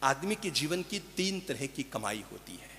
आदमी के जीवन की 3 तरह की कमाई होती है।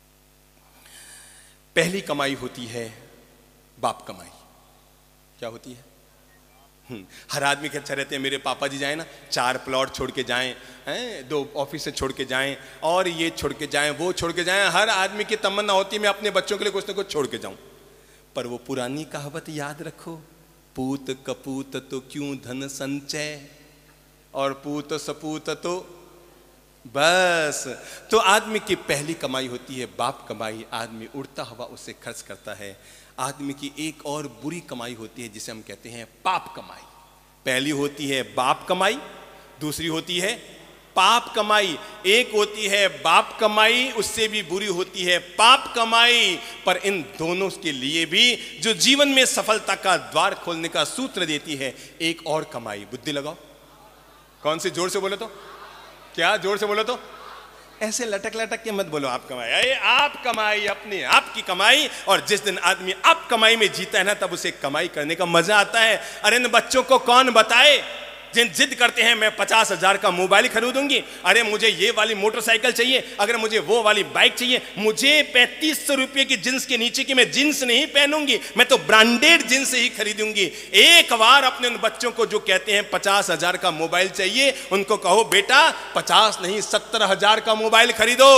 पहली कमाई होती है बाप कमाई। क्या होती है? हर आदमी के अच्छा रहते हैं मेरे पापा जी जाएं ना, 4 प्लॉट छोड़ के जाएं, 2 ऑफिस से छोड़ के जाएं, और ये छोड़ के जाएं, वो छोड़ के जाएं। हर आदमी की तमन्ना होती है मैं अपने बच्चों के लिए कुछ ना कुछ छोड़ के जाऊं। पर वो पुरानी कहावत याद रखो, पूत कपूत तो क्यों धन संचय, और पूत सपूत तो बस। तो आदमी की पहली कमाई होती है बाप कमाई। आदमी उड़ता हुआ उसे खर्च करता है। आदमी की एक और बुरी कमाई होती है जिसे हम कहते हैं पाप कमाई। पहली होती है बाप कमाई, दूसरी होती है पाप कमाई। एक होती है बाप कमाई, उससे भी बुरी होती है पाप कमाई। पर इन दोनों के लिए भी जो जीवन में सफलता का द्वार खोलने का सूत्र देती है एक और कमाई। बुद्धि लगाओ। कौन सी? जोर से बोलो तो। क्या? जोर से बोलो तो। ऐसे लटक लटक के मत बोलो आप कमाई। अरे आप कमाई, अपने आप की कमाई। और जिस दिन आदमी आप कमाई में जीता है ना, तब उसे कमाई करने का मजा आता है। अरे इन बच्चों को कौन बताए जिन जिद करते हैं मैं 50,000 का मोबाइल खरीदूंगी, अरे मुझे ये वाली मोटरसाइकिल चाहिए, अगर मुझे वो वाली बाइक चाहिए, मुझे 3500 रुपये की जींस के नीचे की मैं जींस नहीं पहनूंगी, मैं तो ब्रांडेड जींस ही खरीदूंगी। एक बार अपने उन बच्चों को जो कहते हैं 50,000 का मोबाइल चाहिए, उनको कहो बेटा 50 नहीं 70,000 का मोबाइल खरीदो।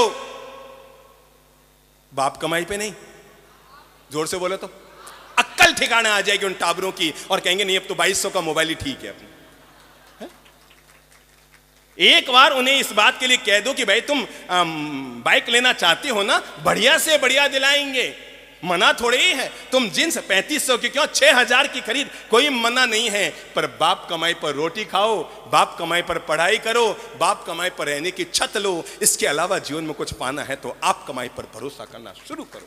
बाप कमाई पे नहीं। जोर से बोले तो अक्कल ठिकाने आ जाएगी उन टाबरों की, और कहेंगे नहीं अब तो 2200 का मोबाइल ही ठीक है अपने। एक बार उन्हें इस बात के लिए कह दो कि भाई तुम बाइक लेना चाहते हो ना, बढ़िया से बढ़िया दिलाएंगे, मना थोड़े ही है। तुम जींस 3500 की क्यों 6000 की खरीद, कोई मना नहीं है। पर बाप कमाई पर रोटी खाओ, बाप कमाई पर पढ़ाई करो, बाप कमाई पर रहने की छत लो। इसके अलावा जीवन में कुछ पाना है तो आप कमाई पर भरोसा करना शुरू करो।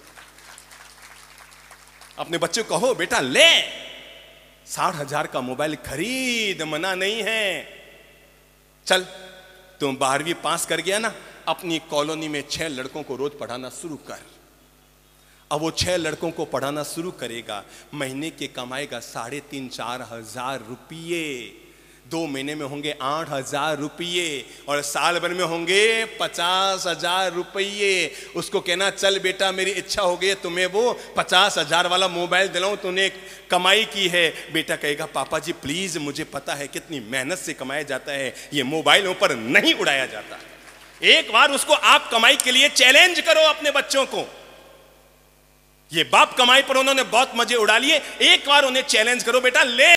अपने बच्चे को कहो बेटा ले 60,000 का मोबाइल खरीद, मना नहीं है। चल तुम 12वीं पास कर गया ना, अपनी कॉलोनी में 6 लड़कों को रोज पढ़ाना शुरू कर। अब वो 6 लड़कों को पढ़ाना शुरू करेगा, महीने के कमाएगा 3,500-4 हजार रुपये। 2 महीने में होंगे 8,000 रुपये, और साल भर में होंगे 50,000 रुपये। उसको कहना चल बेटा मेरी इच्छा हो गई तुम्हें वो 50,000 वाला मोबाइल दिलाऊं, तूने कमाई की है। बेटा कहेगा पापा जी प्लीज, मुझे पता है कितनी मेहनत से कमाया जाता है, ये मोबाइलों पर नहीं उड़ाया जाता। एक बार उसको आप कमाई के लिए चैलेंज करो अपने बच्चों को। ये बाप कमाई पर उन्होंने बहुत मजे उड़ा लिए, एक बार उन्हें चैलेंज करो बेटा ले